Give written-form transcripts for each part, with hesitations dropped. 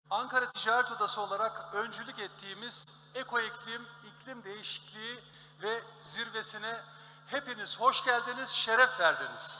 Ankara Ticaret Odası olarak öncülük ettiğimiz Ekoiklim, iklim değişikliği ve zirvesine hepiniz hoş geldiniz, şeref verdiniz.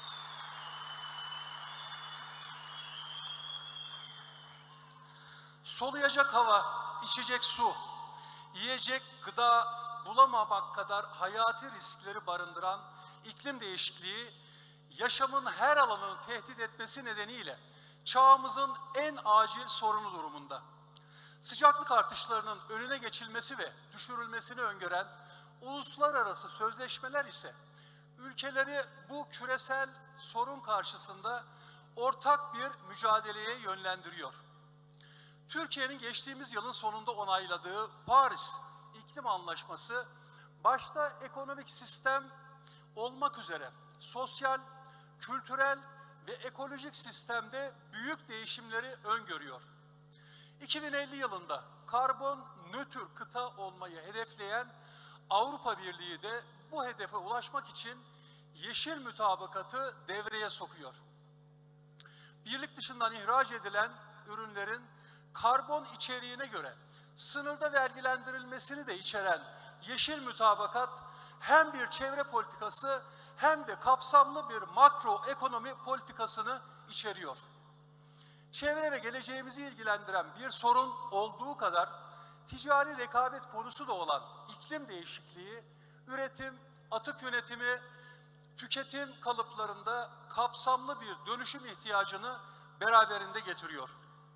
Soluyacak hava, içecek su, yiyecek gıda bulamamak kadar hayati riskleri barındıran iklim değişikliği, yaşamın her alanını tehdit etmesi nedeniyle çağımızın en acil sorunu durumunda. Sıcaklık artışlarının önüne geçilmesi ve düşürülmesini öngören uluslararası sözleşmeler ise ülkeleri bu küresel sorun karşısında ortak bir mücadeleye yönlendiriyor. Türkiye'nin geçtiğimiz yılın sonunda onayladığı Paris İklim Anlaşması, başta ekonomik sistem olmak üzere sosyal, kültürel ve ekolojik sistemde büyük değişimleri öngörüyor. 2050 yılında karbon nötr kıta olmayı hedefleyen Avrupa Birliği de bu hedefe ulaşmak için yeşil mutabakatı devreye sokuyor. Birlik dışından ihraç edilen ürünlerin karbon içeriğine göre sınırda vergilendirilmesini de içeren yeşil mutabakat hem bir çevre politikası hem de kapsamlı bir makro ekonomi politikasını içeriyor. Çevre ve geleceğimizi ilgilendiren bir sorun olduğu kadar ticari rekabet konusu da olan iklim değişikliği, üretim, atık yönetimi, tüketim kalıplarında kapsamlı bir dönüşüm ihtiyacını beraberinde getiriyor.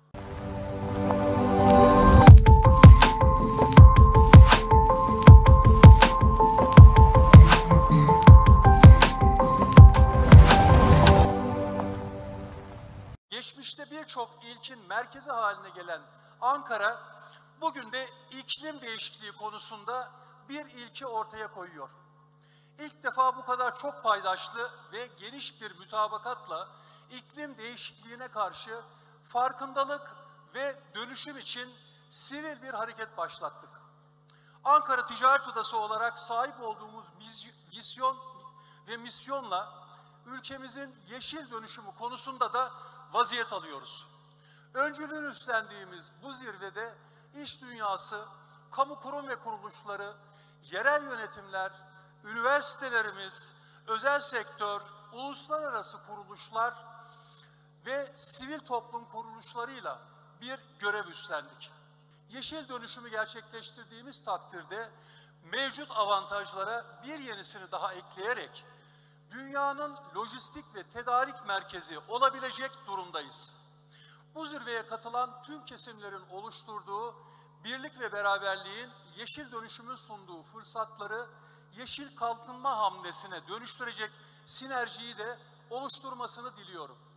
Geçmişte birçok ilkin merkezi haline gelen Ankara, bugün de iklim değişikliği konusunda bir ilki ortaya koyuyor. İlk defa bu kadar çok paydaşlı ve geniş bir mutabakatla iklim değişikliğine karşı farkındalık ve dönüşüm için sivil bir hareket başlattık. Ankara Ticaret Odası olarak sahip olduğumuz vizyon ve misyonla ülkemizin yeşil dönüşümü konusunda da vaziyet alıyoruz. Öncülüğünü üstlendiğimiz bu zirvede iş dünyası, kamu kurum ve kuruluşları, yerel yönetimler, üniversitelerimiz, özel sektör, uluslararası kuruluşlar ve sivil toplum kuruluşlarıyla bir görev üstlendik. Yeşil dönüşümü gerçekleştirdiğimiz takdirde mevcut avantajlara bir yenisini daha ekleyerek dünyanın lojistik ve tedarik merkezi olabilecek durumdayız. Bu zirveye katılan tüm kesimlerin oluşturduğu birlik ve beraberliğin yeşil dönüşümün sunduğu fırsatları yeşil kalkınma hamlesine dönüştürecek sinerjiyi de oluşturmasını diliyorum.